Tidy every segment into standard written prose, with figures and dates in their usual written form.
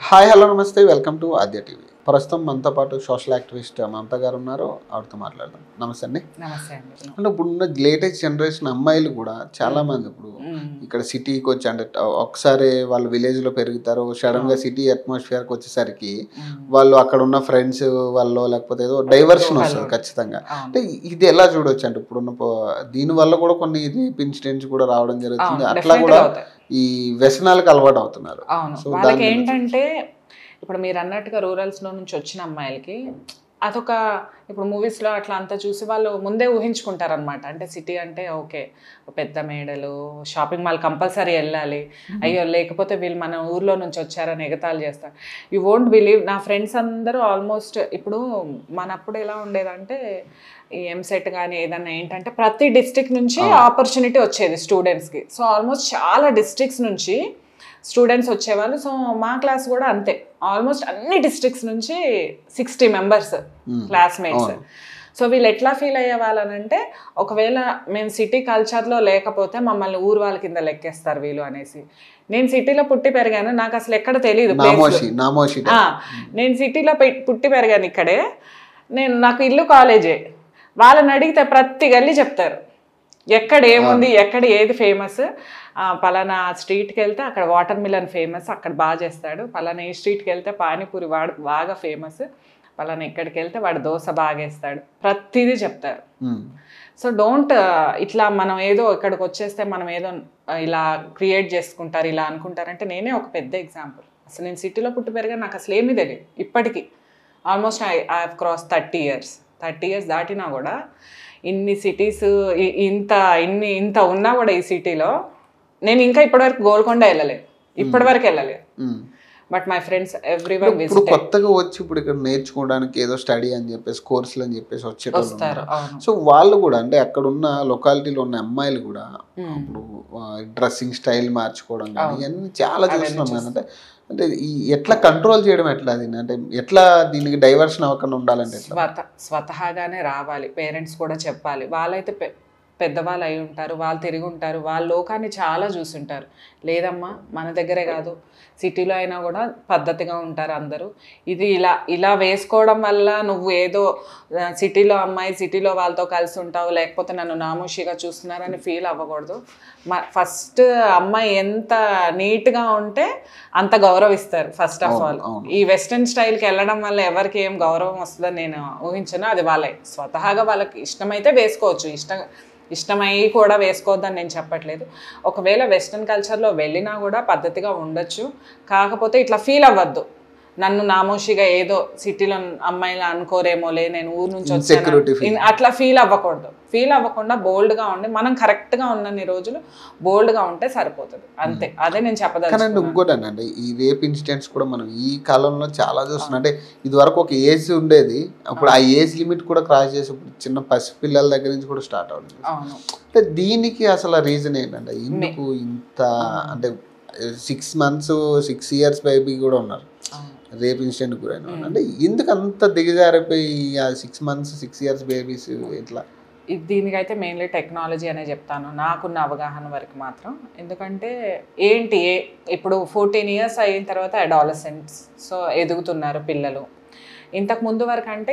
Hi hello నమస్తే welcome to Adya TV. ప్రస్తుతం మనతో పాటు సోషల్ యాక్టివిస్ట్ మమత గారు ఉన్నారు. ఆవిడతో మాట్లాడదాం. నమస్తే అండి. నమస్తే అండి. అంటే ఇప్పుడున్న లేటెస్ట్ జనరేషన్ అమ్మాయిలు కూడా చాలా మంది ఇప్పుడు ఇక్కడ సిటీకి వచ్చి అంటే ఒకసారి వాళ్ళు విలేజ్ లో పెరుగుతారు, సడన్ గా సిటీ అట్మాస్ఫియర్కి వచ్చేసరికి వాళ్ళు అక్కడ ఉన్న ఫ్రెండ్స్ వాళ్ళు లేకపోతే ఏదో డైవర్షన్ వస్తుంది ఖచ్చితంగా. అంటే ఇది ఎలా చూడొచ్చు అంటే ఇప్పుడున్న దీని వల్ల కూడా కొన్ని రేప్ ఇన్సిడెంట్స్ కూడా రావడం జరుగుతుంది. అట్లా కూడా ఈ వ్యసనాలకు అలవాటు అవుతున్నారు. సో వాళ్ళకి ఏంటంటే ఇప్పుడు మీరు అన్నట్టుగా రూరల్స్లో నుంచి వచ్చిన అమ్మాయిలకి అదొక ఇప్పుడు మూవీస్లో అట్లా అంతా చూసి వాళ్ళు ముందే ఊహించుకుంటారనమాట. అంటే సిటీ అంటే ఓకే పెద్ద మేడలు, షాపింగ్ మాల్ కంపల్సరీ వెళ్ళాలి, అయ్యో లేకపోతే వీళ్ళు మన ఊర్లో నుంచి వచ్చారని ఎగతాళి చేస్తారు. యూ వోంట్ బిలీవ్, నా ఫ్రెండ్స్ అందరూ ఆల్మోస్ట్ ఇప్పుడు మనప్పుడు ఎలా ఉండేదంటే ఈ ఎంసెట్ కానీ ఏదన్నా ఏంటంటే ప్రతి డిస్ట్రిక్ట్ నుంచి ఆపర్చునిటీ వచ్చేది స్టూడెంట్స్కి. సో ఆల్మోస్ట్ చాలా డిస్ట్రిక్ట్స్ నుంచి స్టూడెంట్స్ వచ్చేవాళ్ళు. సో మా క్లాస్ కూడా అంతే, ఆల్మోస్ట్ అన్ని డిస్ట్రిక్ట్స్ నుంచి 60 మెంబర్స్ క్లాస్మేట్స్. సో వీళ్ళు ఎట్లా ఫీల్ అయ్యే వాళ్ళనంటే ఒకవేళ మేము సిటీ కల్చర్లో లేకపోతే మమ్మల్ని ఊరు వాళ్ళ కింద లెక్కేస్తారు వీళ్ళు అనేసి. నేను సిటీలో పుట్టి పెరిగాను, నాకు అసలు ఎక్కడ తెలియదు. నేను సిటీలో పుట్టి పెరిగాను ఇక్కడే, నాకు ఇల్లు కాలేజే. వాళ్ళని అడిగితే ప్రతి గల్లీ చెప్తారు ఎక్కడ ఏముంది, ఎక్కడ ఏది ఫేమస్. పలానా స్ట్రీట్కి వెళ్తే అక్కడ వాటర్ మిలన్ ఫేమస్, అక్కడ బాగా చేస్తాడు. పలానా ఈ స్ట్రీట్కి వెళ్తే పానీపూరి వాడు బాగా ఫేమస్, పలానా ఇక్కడికి వెళ్తే వాడు దోశ బాగా వేస్తాడు, ప్రతిదీ చెప్తారు. సో డోంట్ ఇట్లా మనం ఏదో ఇక్కడికి వచ్చేస్తే మనం ఏదో ఇలా క్రియేట్ చేసుకుంటారు ఇలా అనుకుంటారంటే నేనే ఒక పెద్ద ఎగ్జాంపుల్. అసలు నేను సిటీలో పుట్టి పెరిగా నాకు అసలు ఏమీ తెలియదు. ఇప్పటికీ almost I have cross 30 years దాటినా కూడా ఇన్ని సిటీస్ ఇంత ఉన్నా కూడా ఈ సిటీలో నేను ఇంకా ఇప్పటివరకు గోల్కొండ వెళ్ళలేదు, ఇప్పటివరకు వెళ్ళలేదు. బట్ మై ఫ్రెండ్స్ ఎవ్రీవన్ ఇప్పుడు కొత్తగా వచ్చి ఇప్పుడు ఇక్కడ నేర్చుకోవడానికి ఏదో స్టడీ అని చెప్పేసి కోర్సులు అని చెప్పేసి వచ్చేటోళ్ళు. సో వాళ్ళు కూడా అంటే అక్కడ ఉన్న లొకాలిటీలో ఉన్న అమ్మాయిలు కూడా ఇప్పుడు డ్రెస్సింగ్ స్టైల్ మార్చుకోవడం కానీ ఇవన్నీ చాలా చూస్తున్నాం. అంటే అంటే ఎట్లా కంట్రోల్ చేయడం ఎట్లా అది అంటే ఎట్లా దీనికి డైవర్షన్ అవ్వకుండా ఉండాలంటే స్వతహాగానే రావాలి. పేరెంట్స్ కూడా చెప్పాలి. వాళ్ళైతే పెద్దవాళ్ళు అయి ఉంటారు, వాళ్ళు తిరిగి ఉంటారు, వాళ్ళ లోకాన్ని చాలా చూసుంటారు. లేదమ్మా మన దగ్గరే కాదు సిటీలో అయినా కూడా పద్ధతిగా ఉంటారు అందరూ. ఇది ఇలా వేసుకోవడం వల్ల నువ్వు ఏదో సిటీలో అమ్మాయి సిటీలో వాళ్ళతో కలిసి ఉంటావు లేకపోతే నన్ను నామోషిగా చూస్తున్నారని ఫీల్ అవ్వకూడదు. ఫస్ట్ అమ్మాయి ఎంత నీట్గా ఉంటే అంత గౌరవిస్తారు ఫస్ట్ ఆఫ్ ఆల్. ఈ వెస్ట్రన్ స్టైల్కి వెళ్ళడం వల్ల ఎవరికి ఏం గౌరవం వస్తుందని నేను ఊహించను. అది వాళ్ళే స్వతహాగా వాళ్ళకి ఇష్టమైతే వేసుకోవచ్చు, ఇష్టమై కూడా వేసుకోవద్దని నేను చెప్పట్లేదు. ఒకవేళ వెస్ట్రన్ కల్చర్లో వెళ్ళినా కూడా పద్ధతిగా ఉండొచ్చు. కాకపోతే ఇట్లా ఫీల్ అవ్వద్దు, నన్ను నామోషిగా ఏదో సిటీలో అమ్మాయిలు అనుకోరేమోలే నేను ఊరు నుంచి వచ్చాను అట్లా ఫీల్ అవ్వకూడదు. ఫీల్ అవ్వకుండా బోల్డ్గా ఉండి మనం కరెక్ట్గా ఉన్నన్ని రోజులు బోల్డ్గా ఉంటే సరిపోతుంది అంతే. అదే నేను చెప్పదలుచుకున్నాను. ఇంకోటండి ఈ రేప్ ఇన్సిడెంట్స్ కూడా మనం ఈ కాలంలో చాలా చూస్తున్నాం. అంటే ఇది వరకు ఒక ఏజ్ ఉండేది, అప్పుడు ఆ ఏజ్ లిమిట్ కూడా క్రాస్ చేసి చిన్న పసిపిల్లల దగ్గర నుంచి కూడా స్టార్ట్ అవుతుంది. అంటే దీనికి అసలు రీజన్ ఏంటంటే ఎందుకు ఇంత అంటే 6 months 6 years బేబీ కూడా ఉన్నారు రేప్ ఇన్సిడెంట్ గురైన. అంటే ఎందుకు అంత దిగజారిపోయి ఆ 6 months 6 years బేబీస్ ఇట్లా? దీనికైతే మెయిన్లీ టెక్నాలజీ అనే చెప్తాను నాకున్న అవగాహన వరకు మాత్రం. ఎందుకంటే ఏంటి ఇప్పుడు 14 years అయిన తర్వాత అడాలసెంట్స్, సో ఎదుగుతున్నారు పిల్లలు. ఇంతకు ముందు వరకు అంటే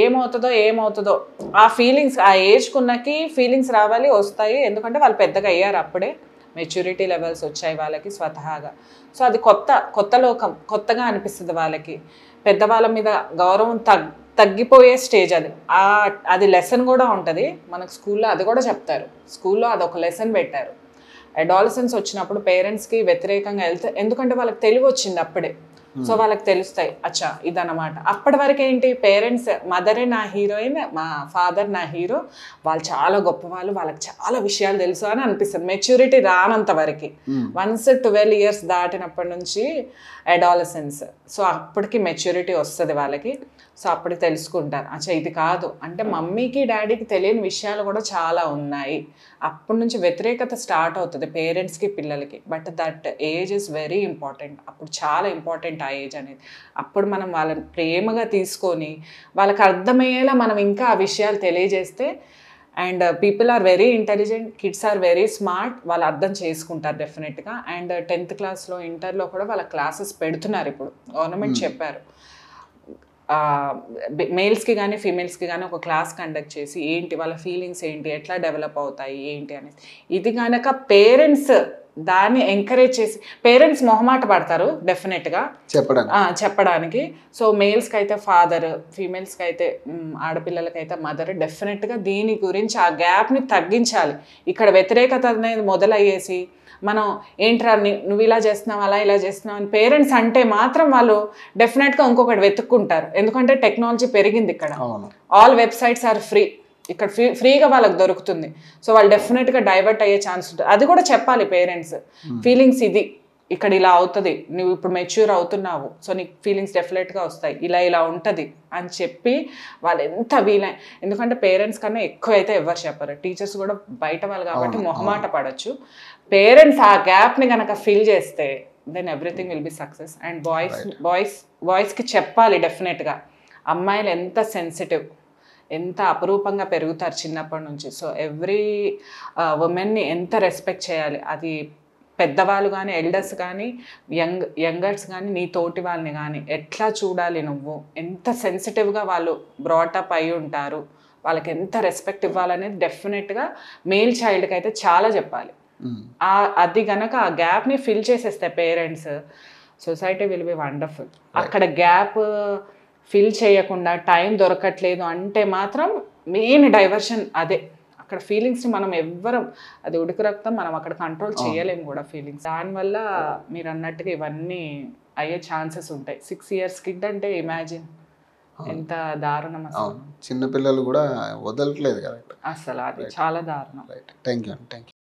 ఏమవుతుందో ఆ ఫీలింగ్స్ ఆ ఏజ్కున్నకి ఫీలింగ్స్ రావాలి వస్తాయి. ఎందుకంటే వాళ్ళు పెద్దగా అయ్యారు, అప్పుడే మెచ్యూరిటీ లెవెల్స్ వచ్చాయి వాళ్ళకి స్వతహాగా. సో అది కొత్త లోకం, కొత్తగా అనిపిస్తుంది వాళ్ళకి. పెద్దవాళ్ళ మీద గౌరవం తగ్గిపోయే స్టేజ్ అది. అది లెసన్ కూడా ఉంటుంది మనకు స్కూల్లో, అది కూడా చెప్తారు. స్కూల్లో అదొక లెసన్ పెట్టారు. అడాలసెన్స్ వచ్చినప్పుడు పేరెంట్స్కి వ్యతిరేకంగా వెళ్తే, ఎందుకంటే వాళ్ళకి తెలివి వచ్చింది అప్పుడే. సో వాళ్ళకి తెలుస్తాయి అచ్చా ఇదన్నమాట. అప్పటి వరకు ఏంటి, పేరెంట్స్ మదరే నా హీరోయిన్, మా ఫాదర్ నా హీరో, వాళ్ళు చాలా గొప్పవాళ్ళు, వాళ్ళకి చాలా విషయాలు తెలుసు అని అనిపిస్తుంది మెచ్యూరిటీ రానంత వరకు. వన్స్ 12 years దాటినప్పటి నుంచి అడాలసెన్స్, సో అప్పటికి మెచ్యూరిటీ వస్తుంది వాళ్ళకి. సో అప్పటికి తెలుసుకుంటారు అచ్చా ఇది కాదు అంటే. మమ్మీకి డాడీకి తెలియని విషయాలు కూడా చాలా ఉన్నాయి. అప్పటి నుంచి వ్యతిరేకత స్టార్ట్ అవుతుంది పేరెంట్స్కి పిల్లలకి. But that age is very important. అప్పుడు చాలా ఇంపార్టెంట్ ఆ ఏజ్ అనేది. అప్పుడు మనం వాళ్ళని ప్రేమగా తీసుకొని వాళ్ళకి అర్థమయ్యేలా మనం ఇంకా ఆ విషయాలు తెలియజేస్తే and people are very intelligent, kids are very smart, వాళ్ళు అర్థం చేసుకుంటారు డెఫినెట్గా. అండ్ 10th క్లాస్లో ఇంటర్లో కూడా వాళ్ళ క్లాసెస్ పెడుతున్నారు ఇప్పుడు, గవర్నమెంట్ చెప్పారు. మేల్స్కి కానీ ఫీమేల్స్కి కానీ ఒక క్లాస్ కండక్ట్ చేసి ఏంటి వాళ్ళ ఫీలింగ్స్ ఏంటి, ఎట్లా డెవలప్ అవుతాయి ఏంటి అనేసి. ఇది కనుక పేరెంట్స్ దాన్ని ఎంకరేజ్ చేసి, పేరెంట్స్ మొహమాట పడతారు డెఫినెట్గా చెప్పడానికి. సో మేల్స్కి అయితే ఫాదర్, ఫీమేల్స్కి అయితే ఆడపిల్లలకైతే మదర్. డెఫినెట్గా దీని గురించి ఆ గ్యాప్ని తగ్గించాలి. ఇక్కడ వ్యతిరేకత అనేది మొదలయ్యేసి మనం ఏంట్రా నువ్వు ఇలా చేస్తున్నావు అలా ఇలా చేస్తున్నావు అని పేరెంట్స్ అంటే మాత్రం వాళ్ళు డెఫినెట్గా ఇంకొకటి వెతుక్కుంటారు. ఎందుకంటే టెక్నాలజీ పెరిగింది ఇక్కడ, ఆల్ వెబ్సైట్స్ ఆర్ ఫ్రీ, ఇక్కడ ఫ్రీగా వాళ్ళకి దొరుకుతుంది. సో వాళ్ళు డెఫినెట్గా డైవర్ట్ అయ్యే ఛాన్స్ ఉంటుంది. అది కూడా చెప్పాలి పేరెంట్స్, ఫీలింగ్స్ ఇది ఇక్కడ ఇలా అవుతుంది, నువ్వు ఇప్పుడు మెచ్యూర్ అవుతున్నావు, సో నీకు ఫీలింగ్స్ డెఫినెట్గా వస్తాయి, ఇలా ఇలా ఉంటుంది అని చెప్పి వాళ్ళు ఎంత వీలై. ఎందుకంటే పేరెంట్స్ కన్నా ఎక్కువ అయితే ఎవరు చెప్పరు, టీచర్స్ కూడా బయట వాళ్ళు కాబట్టి మొహమాట పడవచ్చు. పేరెంట్స్ ఆ గ్యాప్ని కనుక ఫిల్ చేస్తే then everything will be success. And బాయ్స్కి చెప్పాలి డెఫినెట్గా, అమ్మాయిలు ఎంత సెన్సిటివ్, ఎంత అపురూపంగా పెరుగుతారు చిన్నప్పటి నుంచి. సో ఎవ్రీ ఉమెన్ని ఎంత రెస్పెక్ట్ చేయాలి, అది పెద్దవాళ్ళు కానీ ఎల్డర్స్ కానీ యంగర్స్ కానీ నీ తోటి వాళ్ళని కానీ ఎట్లా చూడాలి, నువ్వు ఎంత సెన్సిటివ్గా వాళ్ళు బ్రాటప్ అయి ఉంటారు, వాళ్ళకి ఎంత రెస్పెక్ట్ ఇవ్వాలనేది డెఫినెట్గా మేల్ చైల్డ్కి అయితే చాలా చెప్పాలి. అది గనక ఆ గ్యాప్ని ఫిల్ చేసేస్తే parents, society will be wonderful. అక్కడ గ్యాప్ ఫిల్ చేయకుండా టైం దొరకట్లేదు అంటే మాత్రం మెయిన్ డైవర్షన్ అదే. అక్కడ ఫీలింగ్స్ని మనం ఎవ్వరం, అది ఉడికి రక్తం, మనం అక్కడ కంట్రోల్ చేయలేము కూడా ఫీలింగ్స్. దానివల్ల మీరు అన్నట్టుగా ఇవన్నీ అయ్యే ఛాన్సెస్ ఉంటాయి. 6 years కిడ్ అంటే ఇమాజిన్ ఎంత దారుణం అసలు. చిన్నపిల్లలు కూడా వదలట్లేదు కరెక్ట్, అసలు అది చాలా దారుణం. Thank you.